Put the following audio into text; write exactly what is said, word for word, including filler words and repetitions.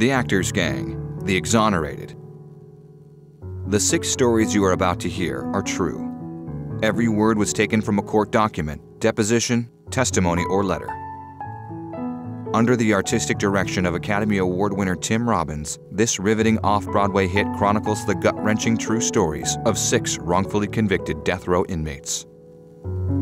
The Actors Gang, The Exonerated. The six stories you are about to hear are true. Every word was taken from a court document, deposition, testimony, or letter. Under the artistic direction of Academy Award-winner Tim Robbins, this riveting off-Broadway hit chronicles the gut-wrenching true stories of six wrongfully convicted death row inmates.